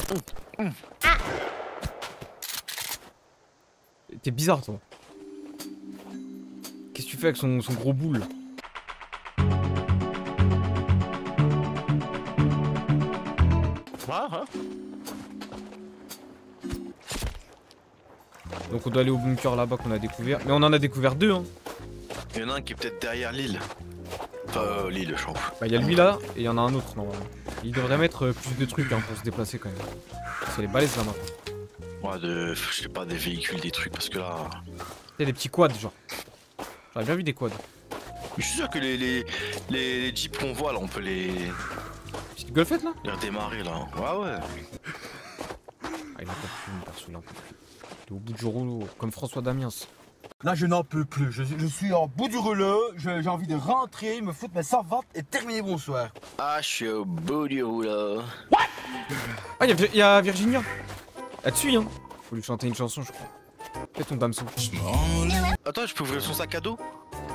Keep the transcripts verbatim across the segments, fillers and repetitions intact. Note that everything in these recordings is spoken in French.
Mmh. Mmh. Ah. T'es bizarre, toi. Qu'est-ce que tu fais avec son, son gros boule? Ah, ah. Donc on doit aller au bunker là-bas qu'on a découvert. Mais on en a découvert deux, hein. Il y en a un qui est peut-être derrière l'île. Enfin, euh, l'île, je m'en fous. Bah, il y a lui là, et il y en a un autre normalement. Il devrait mettre euh, plus de trucs hein, pour se déplacer quand même. C'est les balaises là maintenant. Ouais, de. Je sais pas, des véhicules, des trucs, parce que là. Il y a des petits quads, genre. J'aurais bien vu des quads. Je suis sûr que les, les, les, les jeeps qu'on voit là, on peut les. Petite golfette là? Les redémarrer là. Ouais, ouais. Ah, il en peut plus, perso, il en peut plus. T'es au bout du rouleau, comme François Damiens. Là, je n'en peux plus. Je, je suis en bout du rouleau. J'ai envie de rentrer, me foutre mes servantes et terminer bonsoir. Ah, je suis au bout du rouleau. Ah, il y, y a Virginia. Là-dessus, hein. Faut lui chanter une chanson, je crois. Fais ton dameçon. Attends, je peux ouvrir son sac à dos?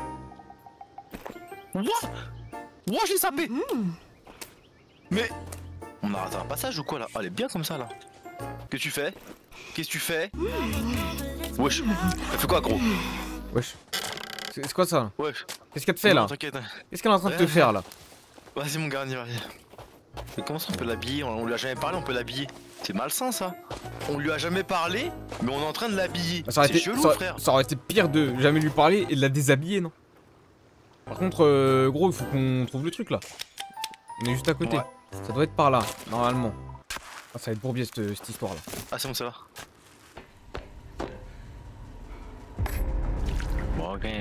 What? What, j'ai sapé! mmh. Mais. On a raté un passage ou quoi là? Ah, elle est bien comme ça là. Qu'est-ce que tu fais? Qu'est-ce que tu fais? Wesh. Elle fait quoi, gros? Wesh. C'est quoi ça? Wesh. Qu'est-ce qu'elle te fait là? T'inquiète. Qu'est-ce qu'elle est en train de te faire là? Vas-y, mon garni, vas-y. Mais comment ça on peut l'habiller? On lui a jamais parlé, on peut l'habiller. C'est malsain ça. On lui a jamais parlé, mais on est en train de l'habiller. Bah, c'est chelou, ça, frère. Ça aurait été pire de jamais lui parler et de la déshabiller, non? Par contre, euh, gros, il faut qu'on trouve le truc là. On est juste à côté. Ouais. Ça doit être par là, normalement. Ah, ça va être bourbier cette, cette histoire là. Ah, c'est bon, c'est là. Bon, ok.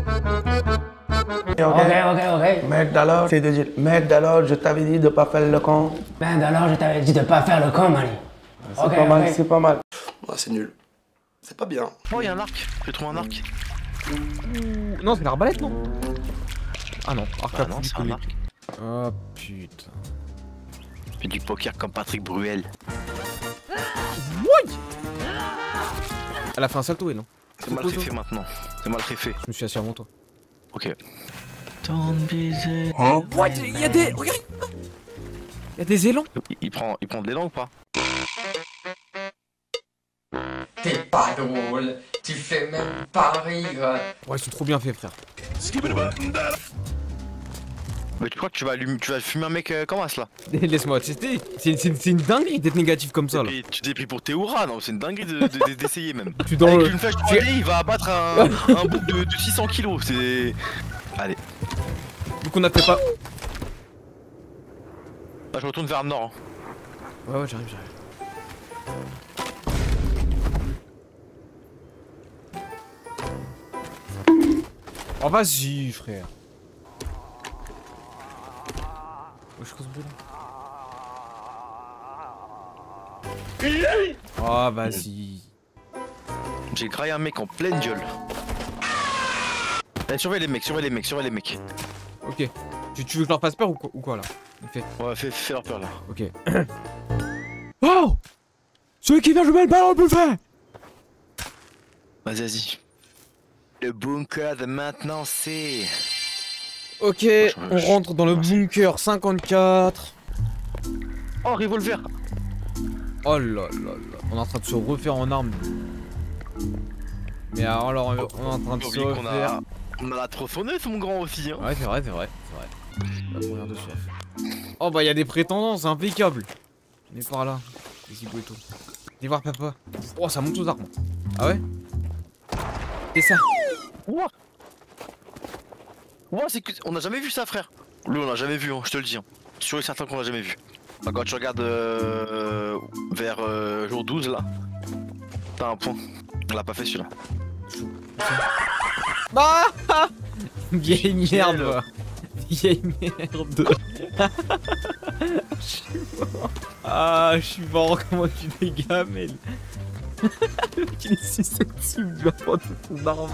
Ok, ok, ok. Mec d'alors, c'est de dire, mec d'alors, je t'avais dit de pas faire le con. Ben d'alors, je t'avais dit de pas faire le con, Mali. C'est okay, pas okay. mal, c'est pas mal. Ouais, c'est nul. C'est pas bien. Oh, y'a un arc. J'ai trouvé un arc. Ouh. Non, c'est l'arbalète, non? Ah non, arc ah non, c'est un arc. Oh putain. Fais du poker comme Patrick Bruel. What? Elle a fait un salto, elle, non? C'est mal fait maintenant. C'est mal fait. Je me suis assis avant toi. Ok. Hein? What? Il y a des... Regarde. Il y a des élans. Il, il prend, il prend de l'élan ou pas? T'es pas drôle. Tu fais même pas rire. Ouais, ils sont trop bien faits, frère. Mais tu crois que tu vas, tu vas fumer un mec euh, comme ça là? Laisse-moi tester. C'est une dinguerie d'être négatif comme ça là. Et tu t'es pris pour Théoura, non? C'est une dinguerie d'essayer de, de, même. Tu dans Avec le... une flèche de tu... il va abattre un, un bouc de, de six cents kilos. C'est. Allez. Du coup, on a fait pas. Bah, je retourne vers le nord. Hein. Ouais, ouais, j'arrive, j'arrive. Oh, vas-y, frère. Je cause là. Oh, vas-y. J'ai graillé un mec en pleine gueule. Allez, surveille les mecs, surveille les mecs, surveille les mecs. Ok. Tu, tu veux que je leur fasse peur ou quoi, ou quoi là? Fait. Ouais, fais, fais leur peur là. Ok. Oh! Celui qui vient jouer le ballon, on peut le faire! Vas-y, vas-y. Le bunker de maintenant, c'est... Ok, on rentre dans le bunker cinquante-quatre. Oh, revolver. Oh là là là. On est en train de se refaire en armes. Mais alors, on est en train de se refaire... A... On a la tronçonneuse, mon grand aussi. Hein. Ouais, c'est vrai, c'est vrai. C'est vrai. La première de soif. Oh bah, il y a des prétendants, c'est impeccable. On est par là. Les zigouettos. Viens voir papa. Oh, ça monte aux armes. Ah ouais? C'est ça. Ouah. Ouah, c'est que... On a jamais vu ça, frère. Lui, on a jamais vu, hein, je te le dis. Hein. Je suis sûr et certain qu'on l'a jamais vu. Bah, quand tu regardes euh, vers euh, jour douze, là, t'as un point. On l'a pas fait, celui-là. Ah, vieille merde. Vieille merde. Je suis mort. Ah, je suis mort. Comment tu fais gamelle? Il est susceptible de prendre ton arme.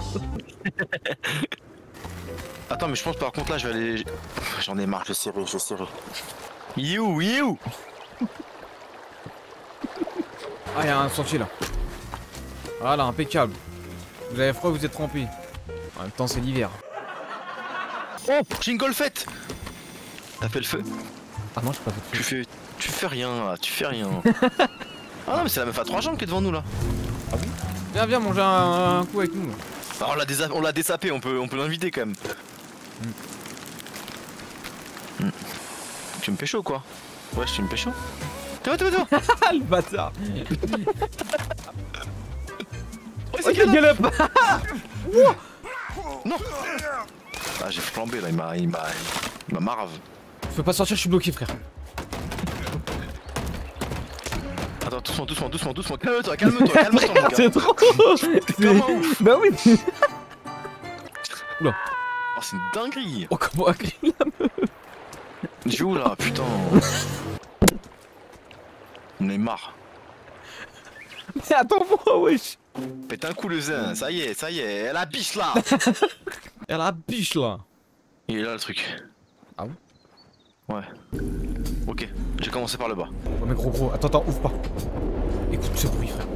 Attends, mais je pense par contre là, je vais aller. J'en ai marre, je vais serrer, je vais serrer. You, you. Ah, il y a un sentier là. Voilà, impeccable. Vous avez froid, vous êtes trempé. En même temps, c'est l'hiver. Oh, j'ai une golfette. T'as fait le feu? Ah non, je pas fait de Tu feu. fais. Tu fais rien là, tu fais rien. Ah non, mais c'est la meuf à trois jambes qui est devant nous là. Viens, viens manger un, un coup avec nous. Alors on l'a désa- on l'a désapé, on peut, on peut l'inviter quand même. Mm. Mm. Tu me pécho quoi? Ouais, tu me pécho. Toi, toi, toi. Ah le bâtard. Oh, Oh, c'est quelle quel gueule. Non. Ah j'ai flambé là, il m'a, il m'a, il m'a marave. Je peux pas sortir, je suis bloqué frère. Attends, doucement, doucement, doucement, doucement. Calme-toi, calme-toi, calme-toi mon gars. C'est trop. T'es comme un ouf. Bah oui. Oh, c'est une dinguerie. Oh comment elle crie la meuf. Je vais où là, putain. On est marre. Mais attends-moi wesh. Pète un coup le zin, ça y est, ça y est, elle a biche là. Elle a la biche là. Il est là le truc. Ah bon? Ouais. Ok, j'ai commencé par le bas. Oh mais gros gros, attends, attends, ouvre pas. Écoute ce bruit frère.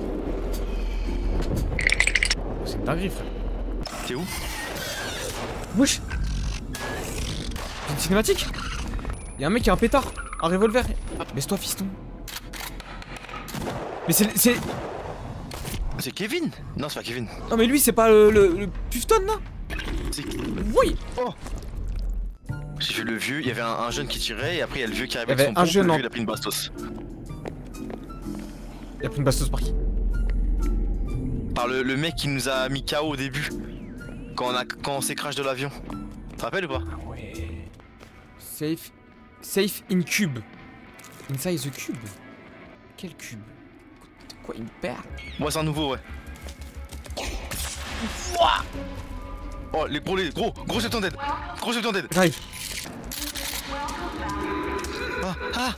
Oh, c'est une dinguerie frère. T'es où? Wesh. C'est une cinématique. Y'a un mec qui a un pétard, un revolver. Baisse-toi fiston. Mais c'est... c'est... C'est Kevin? Non, c'est pas Kevin. Non mais lui c'est pas le, le, le Pufton là? C'est... Oui. Oh. J'ai vu le vieux, il y avait un, un jeune qui tirait et après il y a le vieux qui arrivait Il y avec son avait un pompe, jeune le en- vieux il a pris une bastos. Il a pris une bastos par qui? Par le, le mec qui nous a mis K O au début. Quand on, a, quand on s'est crash de l'avion. Tu te rappelles ou pas? Safe... Safe in cube. Inside the cube. Quel cube? Quoi, une perle? Moi c'est un nouveau, ouais. Oh les gros, les gros, gros jeton d'aide. Gros jeton d'aide. J'arrive. Ah, ah.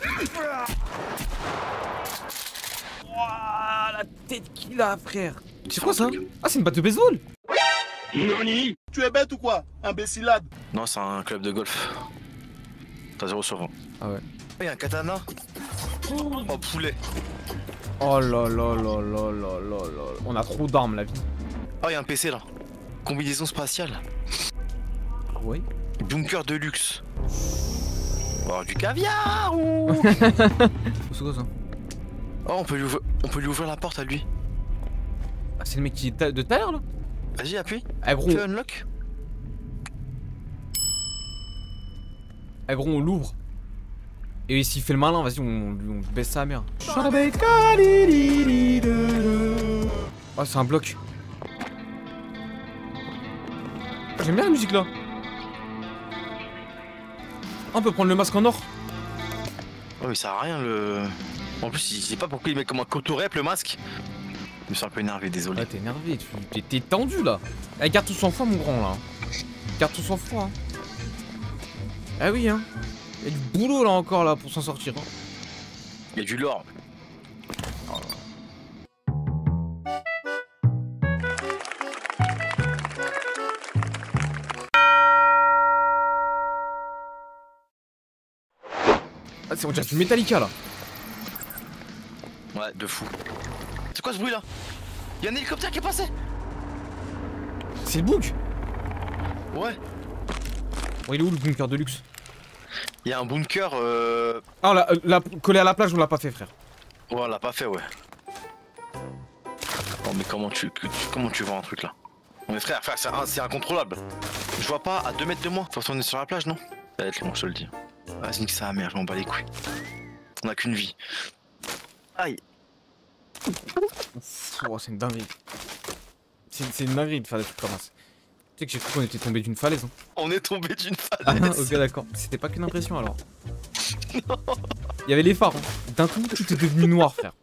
Ouah, la tête qu'il a frère. C'est quoi ça? Ah c'est une batte de baseball. Nani? Tu es bête ou quoi? Imbécilade. Non, c'est un club de golf. T'as zéro sur vingt. Ah ouais. Oh, y'a un katana. Oh poulet. Oh là là là là là là là. On a trop d'armes la vie. Oh y'a un P C là. Combinaison spatiale. Ouais. Bunker de luxe. Oh du caviar ou... C'est quoi ça? Oh on peut lui ouvrir, on peut lui ouvrir la porte à lui. Ah c'est le mec qui est ta- de tout à l'heure là? Vas-y appuie. Ah gros, Fais unlock. ah gros on l'ouvre. Et s'il fait le malin, vas-y on, on baisse sa mère. Oh c'est un bloc. Ah, j'aime bien la musique là. Ah, on peut prendre le masque en or. Oh mais ça sert à rien le... En plus il sait pas pourquoi il met comme un cotorep le masque. Je me suis un peu énervé, désolé. Ah t'es énervé, tu t'es- t'es tendu là. Eh, garde tout sang froid mon grand là. Garde tout sang froid. Hein. Ah oui hein. Il y a du boulot là encore là pour s'en sortir. Hein. Il y a du lore. Ah c'est on dirait du Metallica là. Ouais, de fou. C'est quoi ce bruit là? Y'a un hélicoptère qui est passé. C'est le bug. Ouais. Bon il est où le bunker de luxe? Y'a un bunker euh... Ah on l'a l'a collé à la plage, on l'a pas fait frère. Ouais, on l'a pas fait, ouais. Oh mais comment tu, que- tu- comment tu vends un truc là? Non mais frère, frère, c'est un- c'est incontrôlable. Je vois pas à deux mètres de moi. Faut retourner sur la plage, non? Ça va être long, je te le dis. Vas-y, nique sa mère, je m'en bats les couilles. On a qu'une vie. Aïe. Oh c'est une dinguerie. C'est c'est une dinguerie de faire des trucs comme ça. Tu sais que j'ai cru qu'on était tombé d'une falaise. Hein. On est tombé d'une Ah falaise. ok d'accord. C'était pas qu'une impression alors. Il y avait les phares. Hein. D'un coup tout est devenu noir frère.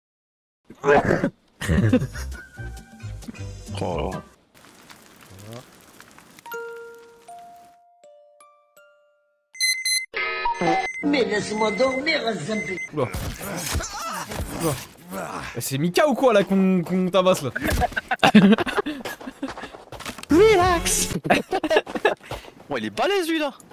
Oh. Mais laisse-moi dormir, Zampi. Oula. Oula. Eh, c'est Mika ou quoi là qu'on qu'on tabasse là? Relax. Oh il est balèze lui là.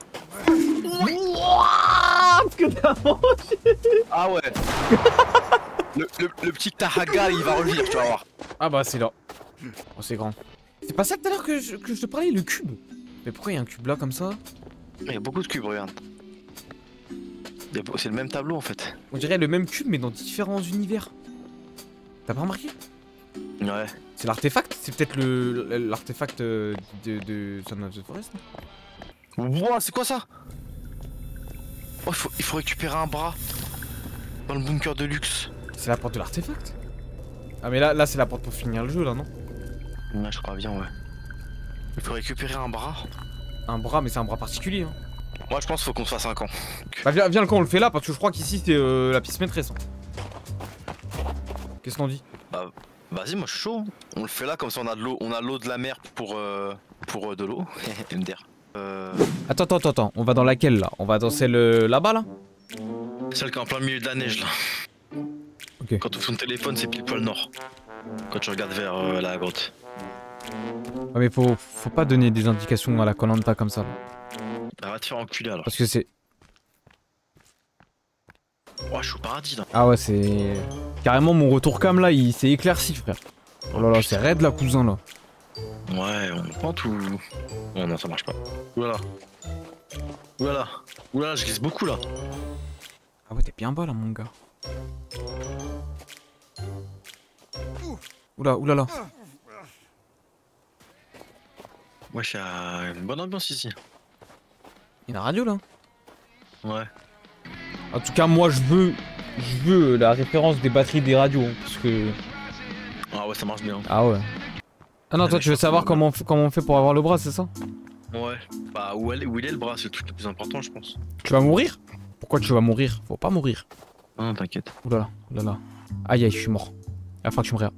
Wouah, que t'as mangé. Ah ouais. le, le, le petit Tahaga il va revenir, tu vas voir. Ah bah c'est là. Oh c'est grand. C'est pas ça tout à l'heure que je, que je te parlais, le cube. Mais pourquoi il y a un cube là comme ça? Il y a beaucoup de cubes, regarde. C'est le même tableau en fait. On dirait le même cube mais dans différents univers. T'as pas remarqué? Ouais. C'est l'artefact? C'est peut-être le l'artefact de, de Son of the Forest? Wow, c'est quoi ça? Oh, il faut, il faut récupérer un bras dans le bunker de luxe. C'est la porte de l'artefact? Ah mais là, là c'est la porte pour finir le jeu là, non? Ouais, je crois bien, ouais. Il faut récupérer un bras. Un bras, mais c'est un bras particulier. Hein. Moi je pense qu'il faut qu'on se fasse un camp. Bah viens, viens le camp, on le fait là parce que je crois qu'ici c'est euh, la piste maîtresse. Hein. Qu'est-ce qu'on dit? Bah vas-y, moi je suis chaud. On le fait là comme ça on a de l'eau, on a l'eau de la mer pour euh, pour euh, de l'eau. M D R. Euh... Attends, attends, attends, on va dans laquelle là? On va dans celle euh, là-bas là? Celle qui est en plein milieu de la neige là. Ok. Quand tu ouvres ton téléphone c'est pile poil nord. Quand tu regardes vers euh, la grotte. Ouais mais faut, faut pas donner des indications à la Koh-Lanta comme ça. Là. Bah va te faire enculer alors. Parce que c'est... Oh je suis au paradis là. Ah ouais c'est... Carrément mon retour cam là il s'est éclairci frère. Oh là là c'est raide là cousin là. Ouais on plante ou... Oh non ça marche pas. Oulala. Oulala. Oulala je glisse beaucoup là. Ah ouais t'es bien bas là mon gars. Oula oulala. Moi je suis à une bonne ambiance ici. Il y a la radio là. Ouais. En tout cas moi je veux... Je veux la référence des batteries des radios hein, parce que... Ah ouais ça marche bien. Ah ouais. Ah non, toi tu veux savoir comment on, fait, comment on fait pour avoir le bras, c'est ça? Ouais. Bah où, elle, où il est le bras, c'est le truc le plus important je pense. Tu vas mourir? Pourquoi tu vas mourir? Faut pas mourir. Non t'inquiète. Oulala, oulala. Aïe aïe, je suis mort. La fin que tu me réa.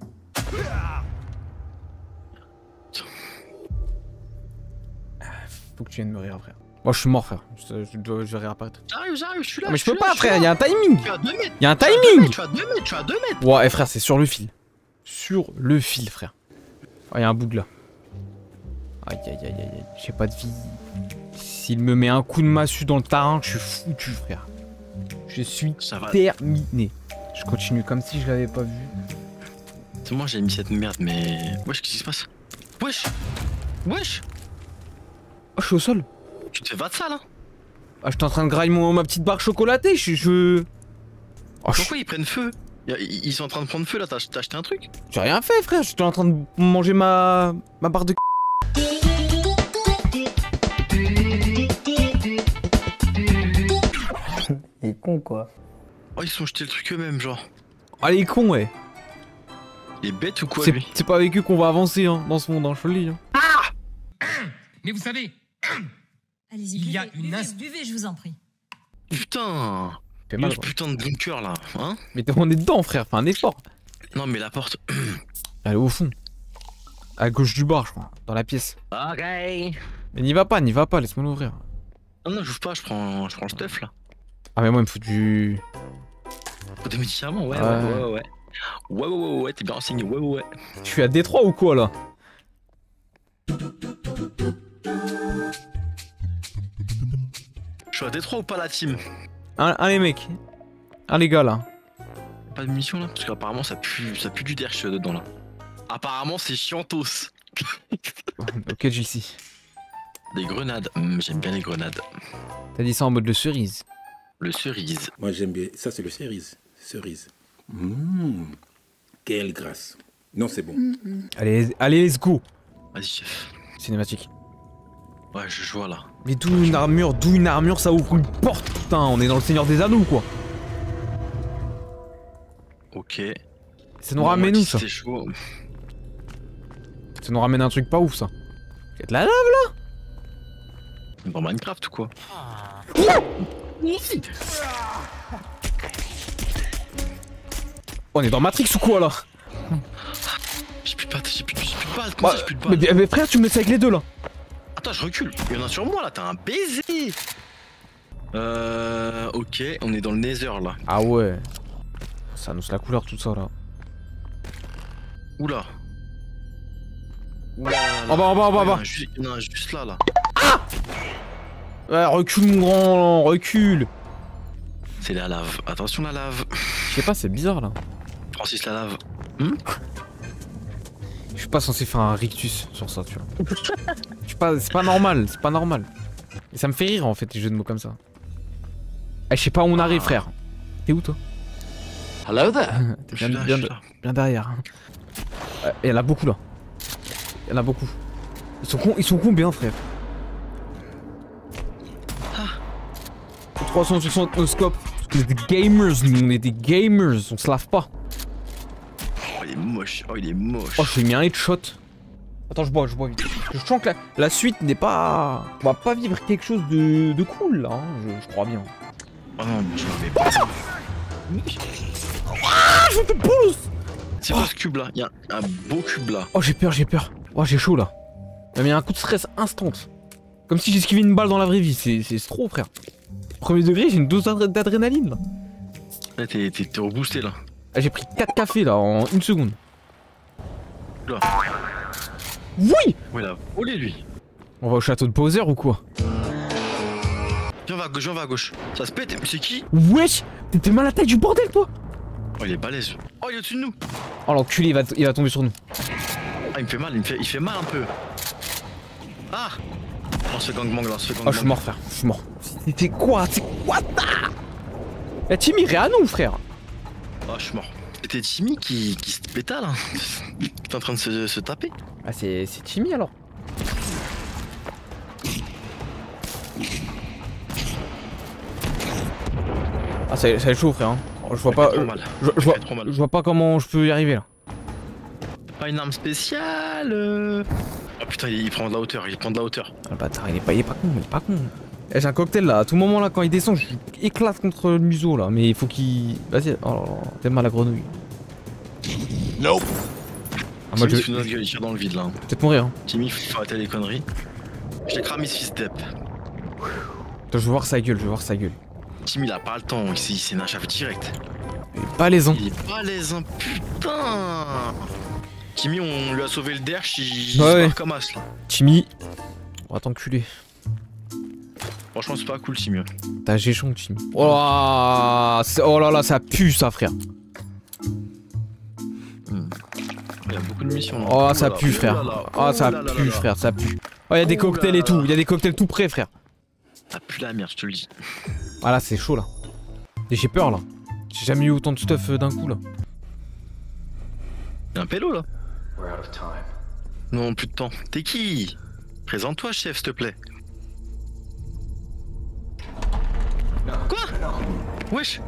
Faut que tu viennes me rire frère. Moi je suis mort frère, je, je, dois, je vais réapparaître. J'arrive, j'arrive, je suis là. Ah, mais je peux suis pas là, frère, je suis y'a un timing. là. Tu as deux mètres. Y'a un Tu as deux timing. mètres, tu as deux mètres, tu as deux mètres. Ouais, eh, frère, c'est sur le fil. Sur le fil frère. Oh, y'a un bug là. Aïe aïe aïe aïe aïe, j'ai pas de vie. S'il me met un coup de massue dans le tarin, je suis foutu frère. Je suis Ça va. terminé. Je continue comme si je l'avais pas vu. C'est moi j'ai mis cette merde mais... Wesh qu'est-ce qui se passe? Wesh. Wesh. Oh je suis au sol. Tu te fais va de ça là? Ah j'étais en train de grailler mon, ma petite barre chocolatée, je... je... Oh, Pourquoi ils prennent feu? Ils ils sont en train de prendre feu là, t'as acheté un truc? j'ai rien fait frère, j'étais en train de manger ma... ma barre de... Il est con quoi. Oh ils se sont jetés le truc eux-mêmes genre. Ah les cons ouais. Il est bête ou quoi C'est lui? c'est pas avec eux qu'on va avancer hein, dans ce monde, hein, je te le dis. Hein. Mais vous savez, Allez-y, il y a buvez, une buvez, ins- buvez, je vous en prie. Putain. Fait Mal, mal, ce quoi. putain de bunker là, hein? Mais on est dedans frère, fais un effort. Non mais la porte... Elle est au fond. À gauche du bar je crois, dans la pièce. Ok. Mais n'y va pas, n'y va pas, laisse-moi l'ouvrir. Non non j'ouvre pas, je prends, je prends le stuff là. Ah mais moi il me faut du... Faut des médicaments, ouais, Ouais. ouais, ouais, ouais. Ouais, ouais, ouais, ouais, ouais, t'es bien renseigné, ouais, ouais, ouais. Je suis à Détroit ou quoi là? Je suis à Détroit ou pas la team? Un, un les mecs. Un les gars là. Pas de mission là? Parce qu'apparemment ça pue, ça pue du derche dedans là. Apparemment c'est chiantos. Ok J C. Des grenades, Hum, j'aime bien les grenades. T'as dit ça en mode de cerise. Le cerise. Moi j'aime bien. Ça c'est le cerise. Cerise. Mmh. Quelle grâce. Non c'est bon. Allez, allez let's go. Vas-y chef. Cinématique. Ouais je, je vois là. Mais d'où une armure, d'où une armure, ça ouvre une porte, putain, on est dans le Seigneur des Anneaux quoi. Ok. Ça nous ramène où ça? C'est chaud. Ça nous ramène un truc pas ouf ça. Y'a de la lave là? Dans Minecraft ou quoi? On est dans Matrix ou quoi là? J'ai plus de pattes, j'ai plus, j'ai plus de balles, Bah, comment ça j'ai plus de balles? mais, mais frère tu me laisses avec les deux là. Attends je recule, il y en a sur moi là, t'as un baiser. Euh... Ok, on est dans le Nether là. Ah ouais. Ça annonce la couleur tout ça là. Oula. Oula. En bas, en bas, en bas, en bas. Il y en a un juste là là. Ouais recule mon grand, recule. C'est la lave, attention la lave. Je sais pas, c'est bizarre là. Francis la lave. Je suis pas censé faire un rictus sur ça, tu vois. Je suis pas, c'est pas normal, c'est pas normal. Et ça me fait rire en fait les jeux de mots comme ça. Eh, je sais pas où on arrive, frère. T'es où, toi? Hello there. T'es Je bien, suis là, bien, je suis là. bien derrière. Euh, Il y en a beaucoup là. Il y en a beaucoup. Ils sont, con, ils sont combien, frère? trois cent soixante no scope. On est des gamers, nous, on est des gamers, on se lave pas. Oh, il est moche. Oh, il est moche. Oh, j'ai mis un headshot. Attends, je bois, je bois vite. Je sens que la, la suite n'est pas. On va pas vivre quelque chose de, de cool là, hein, je, je crois bien. Oh non, je vais pas. Ah, je te pousse. C'est quoi ce cube là? Il y a un, un beau cube là. Oh, j'ai peur, j'ai peur. Oh, j'ai chaud là. Il m'a mis un coup de stress instant. Comme si j'esquivais une balle dans la vraie vie, c'est trop, frère. Premier degré, j'ai une dose d'adrénaline là. Là, t'es reboosté là. Ah, j'ai pris quatre cafés là en une seconde. Là. Oui. Ouais là. Olé lui. On va au château de Bowser ou quoi? Viens, on va à gauche, viens, on va à gauche. Ça se pète, mais c'est qui? Wesh. T'étais mal à la taille du bordel, toi. Oh, il est balèze. Oh, il est au-dessus de nous. Oh, l'enculé, il va, il va tomber sur nous. Ah, il me fait mal, il me fait, il fait mal un peu. Ah. On se fait gangbang là, on se fait gangbang. Oh, je suis mort, frère, je suis mort. C'était quoi? C'est quoi ça? La team irait à nous, frère. Oh, je suis mort. C'était Timmy qui, qui se pétale là. Qui est en train de se, se taper. Ah, c'est Timmy alors. Ah, ça, ça va être chaud, frère. Hein. Je vois pas. Trop mal. Je, je vois, trop mal. je vois pas comment je peux y arriver là. Pas une arme spéciale. euh. Oh putain, il, il prend de la hauteur, il prend de la hauteur. Ah, le bâtard, il est pas, il est pas con, il est pas con. Eh, j'ai un cocktail là, à tout moment là, quand il descend, je éclate contre le museau là, mais il faut qu'il. Vas-y, oh là là, t'es mal à la grenouille. Nope. Ah, moi, Timmy je... se fout de notre gueule, il tire dans le vide là. Peut-être mourir. Hein. Timmy, faut arrêter les conneries. Je l'ai cramé ce fils step. Je veux voir sa gueule, je veux voir sa gueule. Timmy, il a pas le temps, il s'est nachave direct. Il est balèzant. Il est balèzant, putain. Timmy, on lui a sauvé le derche, il, il ouais, se ouais. barre comme as là. Timmy, on va t'enculer. Franchement, c'est pas cool, Timmy. T'as géchon, Timmy. Oh là, oh là là, ça pue ça, frère. Hmm. Il y a beaucoup de missions là. Oh, ça là pue, là, frère. oh là là, Oh, ça oh là là pue, là. frère, ça pue. Oh, y'a des Oh cocktails là et tout, là. y'a des cocktails tout près, frère. Ça pue la merde, je te le dis. Ah là, c'est chaud là. Et j'ai peur là. J'ai jamais eu autant de stuff euh, d'un coup là. Y'a un pélo là. Non, plus de temps. T'es qui? Présente-toi, chef, s'il te plaît. Quoi? Wesh.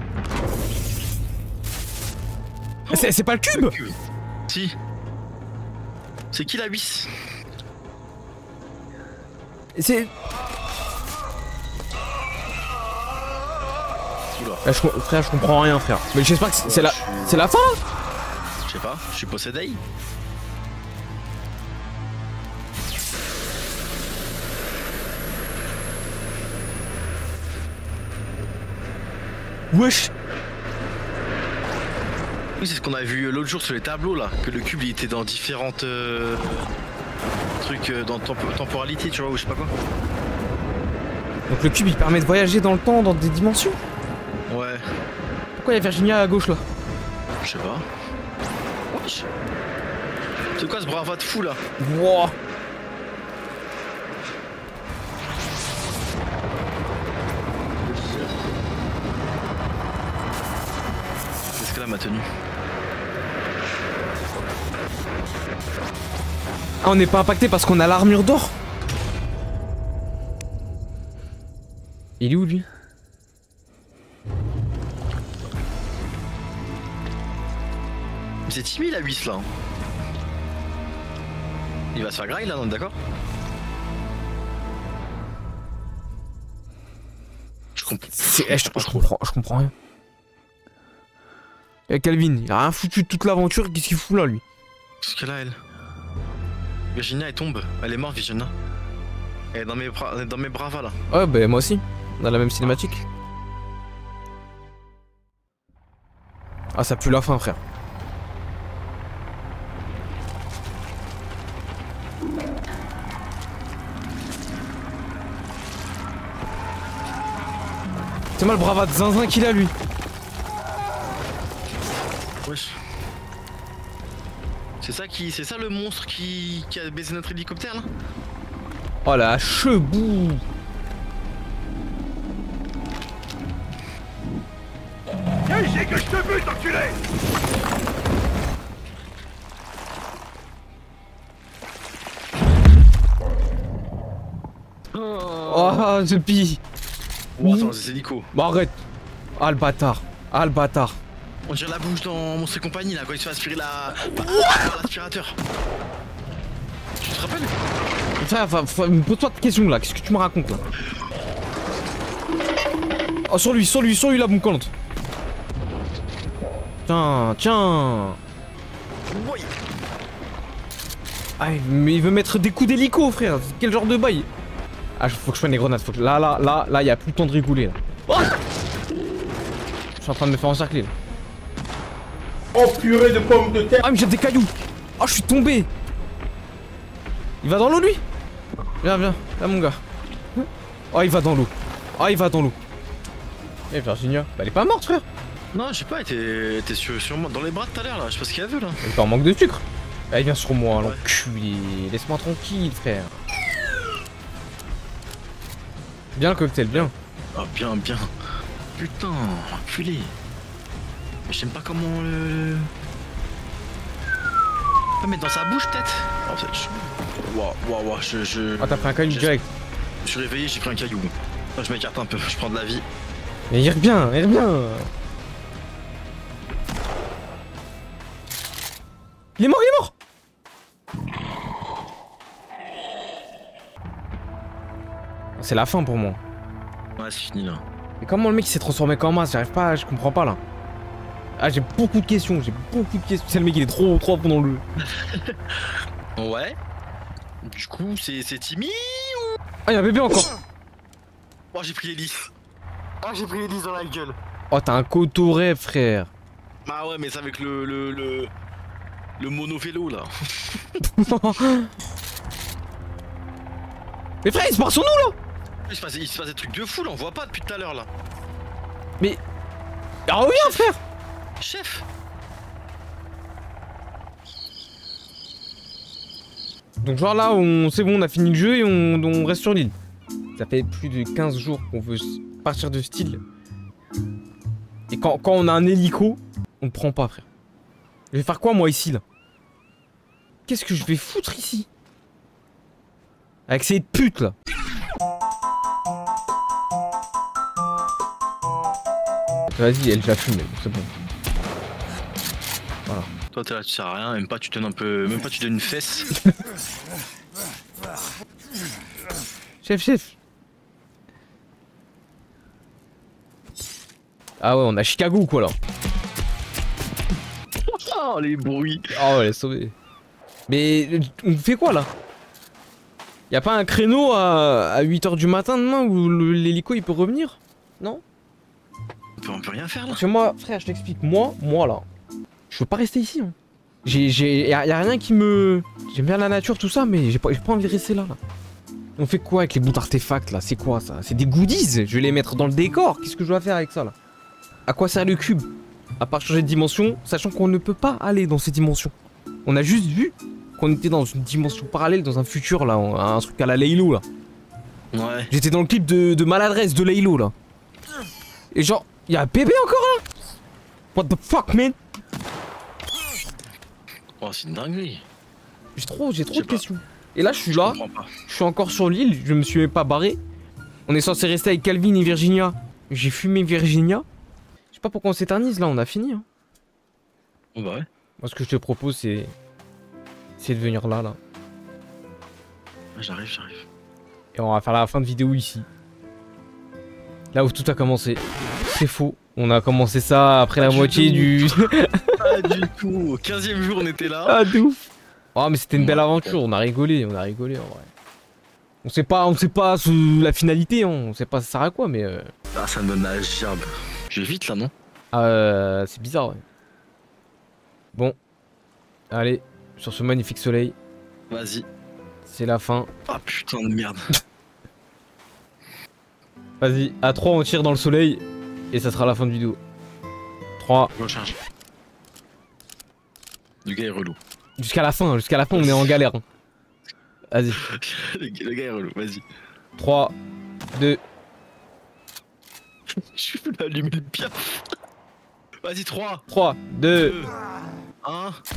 Oh, C'est pas le cube, le cube. Si. C'est qui la vis? C'est... Là, je, frère, je comprends rien, frère. Mais j'espère que c'est la, c'est la fin. Je sais pas, je suis possédé. Wesh. Oui, c'est ce qu'on a vu l'autre jour sur les tableaux là, que le cube il était dans différentes euh, trucs euh, dans temp temporalité, tu vois, ou je sais pas quoi. Donc le cube il permet de voyager dans le temps, dans des dimensions. Ouais. Pourquoi il y a Virginia à gauche là? Je sais pas. Wesh. C'est quoi ce bravade fou là? Wouah. Qu'est-ce qu'elle a ma tenue? Ah, on n'est pas impacté parce qu'on a l'armure d'or. Il est où lui? C'est timide la huisse là. Il va se faire graille là, non, d'accord? Je comprends. Je, je, je comprends, je comprends rien. Et Calvin, il a rien foutu de toute l'aventure, qu'est-ce qu'il fout là lui? Qu'est-ce qu'elle a elle? Virginia elle tombe, elle est morte Virginia. Elle est dans mes bras, elle est dans mes bravas là. Ouais bah moi aussi, on a la même cinématique. Ah ça pue la fin frère. C'est mal bravade zinzin qu'il a lui. Wesh. C'est ça qui. C'est ça le monstre qui. qui a baisé notre hélicoptère là? Oh la chebou. chier que je te bute, enculé! Oh, je pille. Oh, attends, c'est hélico. Bon, arrête. Ah, le bâtard. Ah, le bâtard. On dirait la bouche dans Monstre et compagnie là, quand il se fait aspirer la. l'aspirateur. Tu te rappelles? Frère, pose-toi de questions là, qu'est-ce que tu me racontes là? Oh, sur lui, sur lui, sur lui là, mon compte. Tiens, tiens. Oui. Ah, mais il veut mettre des coups d'hélico, frère. Quel genre de bail? Ah, faut que je prenne des grenades. Faut que... Là, là, là, là, il y a plus le temps de rigoler là. Oh, je suis en train de me faire encercler là. Oh purée de pommes de terre. Ah, mais j'ai des cailloux. Oh, je suis tombé. Il va dans l'eau lui? Viens, viens, là mon gars. Oh, il va dans l'eau. Oh, il va dans l'eau. Eh, Virginia, bah elle est pas morte, frère. Non, je sais pas, elle était sur, sur moi, dans les bras tout à l'heure là, je sais pas ce qu'il y avait là. Elle est pas en manque de sucre. Elle vient sur moi, l'enculé. Laisse-moi tranquille, frère. Bien le cocktail, bien. Ah, bien, bien. Putain, enculé. Mais je sais pas comment le. Pas mettre dans sa bouche peut-être. En fait, je. Waouh, waouh, waouh, je. je... Ah, t'as pris un caillou direct. Je suis réveillé, j'ai pris un caillou. Là, je m'écarte un peu, je prends de la vie. Mais il revient, il revient. Il est mort, il est mort. C'est la fin pour moi. Ouais, c'est fini là. Mais comment le mec il s'est transformé qu'en masse? J'arrive pas, je comprends pas là. Ah, j'ai beaucoup de questions, j'ai beaucoup de questions. C'est le mec, il est trop trop dans le. Ouais. Du coup, c'est Timmy ou. Ah, y'a un bébé encore. Oh, j'ai pris l'hélice. Ah, j'ai pris l'hélice dans la gueule. Oh, t'as un cotoré, frère. Bah ouais, mais c'est avec le. le. le, le monovélo là. Mais frère, il se part sur nous là. Il se passe, il se passe des trucs de fou là, on voit pas depuis tout à l'heure là. Mais. Ah oui, hein, frère. Chef. Donc genre là, on c'est bon, on a fini le jeu et on, on reste sur l'île. Ça fait plus de quinze jours qu'on veut partir de cette île. Et quand, quand on a un hélico, on ne prend pas, frère. Je vais faire quoi moi ici là? Qu'est-ce que je vais foutre ici? Avec ces putes là. Vas-y, elle, je la fume, c'est bon. Voilà. Toi t'es là, tu sers à rien, même pas tu donnes un peu. Même pas tu donnes une fesse. Chef, chef. Ah ouais, on a Chicago ou quoi là? Oh les bruits. Oh, elle est sauvée. Mais on fait quoi là? Y'a pas un créneau à, à huit heures du matin demain où l'hélico il peut revenir? Non? On peut, on peut rien faire là. Parce que moi, frère, je t'explique, moi, moi là, je veux pas rester ici. Hein. J'ai, j'ai, y'a, y'a rien qui me... J'aime bien la nature, tout ça, mais j'ai pas, j'ai pas envie de rester là, là. On fait quoi avec les bouts d'artefacts là? C'est quoi ça? C'est des goodies? Je vais les mettre dans le décor. Qu'est-ce que je dois faire avec ça là? À quoi sert le cube? À part changer de dimension, sachant qu'on ne peut pas aller dans ces dimensions. On a juste vu qu'on était dans une dimension parallèle, dans un futur là, un truc à la Laylo là. Ouais. J'étais dans le clip de, de maladresse de Laylo là. Et genre, y'a un bébé encore là? What the fuck man? Oh c'est une dinguerie. J'ai trop, j'ai trop de pas. questions. Et là je suis là, je suis encore sur l'île, je me suis même pas barré. On est censé rester avec Calvin et Virginia. J'ai fumé Virginia. Je sais pas pourquoi on s'éternise là, on a fini hein. Oh bah ouais. Moi ce que je te propose c'est... C'est de venir là là. J'arrive, j'arrive. Et on va faire la fin de vidéo ici. Là où tout a commencé. C'est faux. On a commencé ça après Pas la du moitié tout. du... Pas du tout. Au quinzième jour on était là. Ah de ouf. Oh mais c'était une belle aventure, on a rigolé, on a rigolé en vrai. On sait pas, on sait pas ce- la finalité, hein. On sait pas ça sert à quoi mais... Euh... Ah ça me donne la gerbe. Je vais vite là non? Euh, c'est bizarre ouais. Bon. Allez, sur ce magnifique soleil. Vas-y. C'est la fin. Ah putain de merde. Vas-y, à trois on tire dans le soleil. Et ça sera la fin de vidéo. trois. Recharge. Le gars est relou. Jusqu'à la fin, jusqu'à la fin on est en galère. Hein. Vas-y. le, gars, le gars est relou, vas-y. trois, deux. Je vais allumer le piaf. Vas-y, trois, trois, deux, un.